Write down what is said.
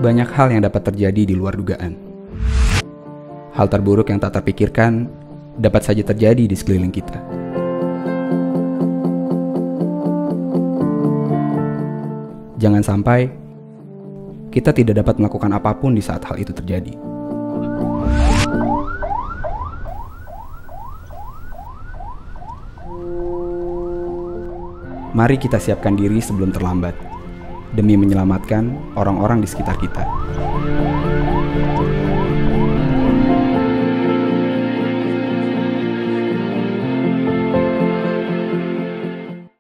banyak hal yang dapat terjadi di luar dugaan. Hal terburuk yang tak terpikirkan dapat saja terjadi di sekeliling kita. Jangan sampai kita tidak dapat melakukan apapun di saat hal itu terjadi. Mari kita siapkan diri sebelum terlambat, demi menyelamatkan orang-orang di sekitar kita.